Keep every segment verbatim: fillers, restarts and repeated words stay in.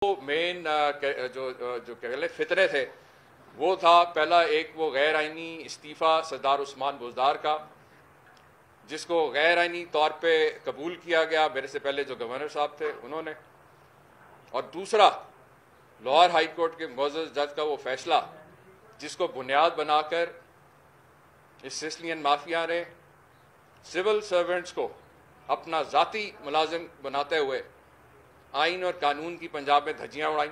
Main जो जो कहले फितरे थे वो था, पहला एक वो गैर आइनी इस्तीफ़ा सरदार उस्मान बुज़दार का, जिसको गैर आइनी तौर पे कबूल किया गया मेरे से पहले जो गवर्नर साहब थे उन्होंने, और दूसरा लाहौर हाई कोर्ट के मुअज़्ज़ज़ जज का वो फैसला जिसको बुनियाद बनाकर इस सिसलियन माफिया ने सिविल सर्वेंट्स को अपना ज़ाती मुलाजिम बनाते हुए आइन और कानून की पंजाब में धज्जियां उड़ाई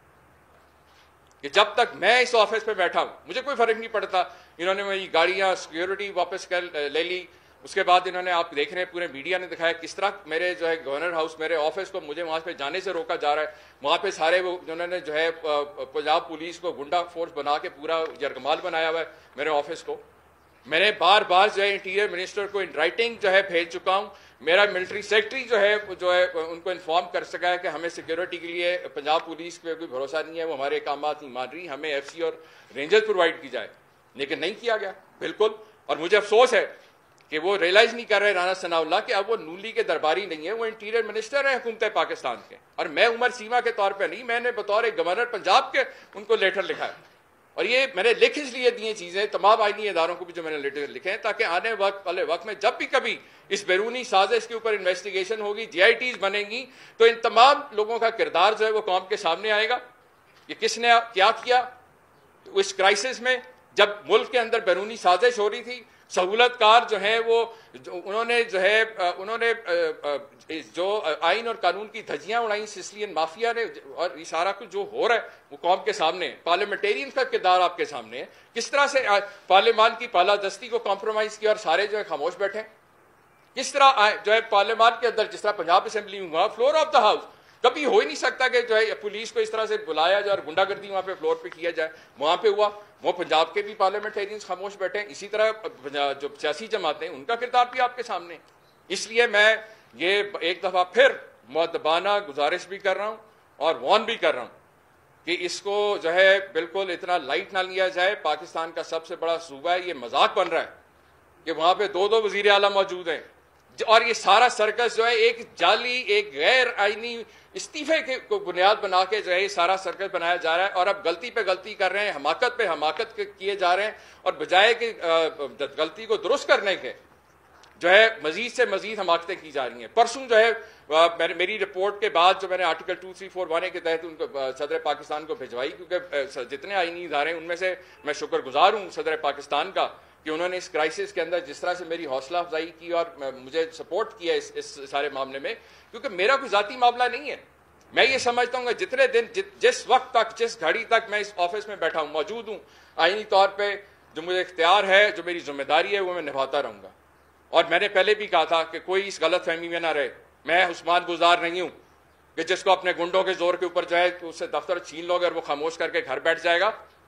कि जब तक मैं इस ऑफिस पे बैठा हूं मुझे कोई फर्क नहीं पड़ता। इन्होंने मेरी गाड़ियां सिक्योरिटी वापस कर ले ली। उसके बाद इन्होंने, आप देख रहे हैं पूरे मीडिया ने दिखाया किस तरह मेरे जो है गवर्नर हाउस, मेरे ऑफिस को मुझे वहां पे जाने से रोका जा रहा है। वहां पे सारे वो उन्होंने जो है पंजाब पुलिस को गुंडा फोर्स बना के पूरा यरगमाल बनाया हुआ है मेरे ऑफिस को। मैंने बार बार जो है इंटीरियर मिनिस्टर को इन राइटिंग जो है भेज चुका हूं। मेरा मिलिट्री सेक्रेटरी जो है जो है उनको इन्फॉर्म कर सका है कि हमें सिक्योरिटी के लिए पंजाब पुलिस पे कोई भरोसा नहीं है, वो हमारे काम नहीं मान रही, हमें एफसी और रेंजर्स प्रोवाइड की जाए, लेकिन नहीं किया गया बिल्कुल। और मुझे अफसोस है कि वो रियलाइज नहीं कर रहे राना सनाउल्लाह कि अब वो नूली के दरबारी नहीं है, वो इंटीरियर मिनिस्टर है हुकूमत पाकिस्तान के। और मैं उमर सीमा के तौर पर नहीं, मैंने बतौर एक गवर्नर पंजाब के उनको लेटर लिखा है, और ये मैंने लिख इसलिए दिए चीजें तमाम आईनी इदारों को भी जो मैंने लेटर लिखे हैं, ताकि आने वक्त वाले वक्त में जब भी कभी इस बैरूनी साजिश के ऊपर इन्वेस्टिगेशन होगी, जीआईटीज बनेंगी, तो इन तमाम लोगों का किरदार जो है वो कौम के सामने आएगा कि किसने क्या किया। तो इस क्राइसिस में जब मुल्क के अंदर बैरूनी साजिश हो रही थी, सहूलतकार जो है वो उन्होंने जो है उन्होंने जो आइन और कानून की धज्जियां उड़ाई सिसलियन माफिया ने, और ये सारा कुछ जो हो रहा है वो कौम के सामने, पार्लियामेंटेरियन का किरदार आपके सामने है। किस तरह से पार्लियामान की पालादस्ती को कॉम्प्रोमाइज किया और सारे जो है खामोश बैठे। किस तरह जो है पार्लियामान के अंदर, जिस तरह पंजाब असेंबली में हुआ, फ्लोर ऑफ द हाउस, कभी हो ही नहीं सकता कि जो है पुलिस को इस तरह से बुलाया जाए और गुंडागर्दी वहां पे फ्लोर पे किया जाए। वहां पे हुआ, वो पंजाब के भी पार्लियामेंटेरियंस खामोश बैठे हैं। इसी तरह जो सियासी जमातें हैं उनका किरदार भी आपके सामने। इसलिए मैं ये एक दफा फिर मुअद्दबाना गुजारिश भी कर रहा हूं और वार्न भी कर रहा हूं कि इसको जो है बिल्कुल इतना लाइट ना लिया जाए। पाकिस्तान का सबसे बड़ा सूबा है, ये मजाक बन रहा है कि वहां पे दो दो वजीर आला मौजूद हैं, और ये सारा सर्कस जो है एक जाली, एक गैर आईनी इस्तीफे के को बुनियाद बना के जो है ये सारा सर्कस बनाया जा रहा है। और अब गलती पे गलती कर रहे हैं, हमाकत पे हमाकत किए जा रहे हैं, और बजाय कि गलती को दुरुस्त करने के जो है मजीद से मजीद हमाकतें की जा रही हैं। परसों जो है मेरी रिपोर्ट के बाद जो मैंने article two three four one के तहत उनको सदर पाकिस्तान को भिजवाई, क्योंकि जितने आईनी इदारे उनमें से मैं शुक्रगुजार हूँ सदर पाकिस्तान का कि उन्होंने इस क्राइसिस के अंदर जिस तरह से मेरी हौसला अफजाई की और मुझे सपोर्ट किया इस, इस सारे मामले में, क्योंकि मेरा कोई जाती मामला नहीं है। मैं ये समझता हूँ जितने दिन जि, जिस वक्त तक, जिस घड़ी तक मैं इस ऑफिस में बैठा हूँ, मौजूद हूँ, आईनी तौर पे जो मुझे इख्तियार है, जो मेरी जिम्मेदारी है, वो मैं निभाता रहूँगा। और मैंने पहले भी कहा था कि कोई इस गलत फहमी में ना रहे, मैं उस्मान बुज़दार नहीं हूँ कि जिसको अपने गुंडों के जोर के ऊपर जो है उससे दफ्तर छीन लोगे और वो खामोश करके घर बैठ जाएगा।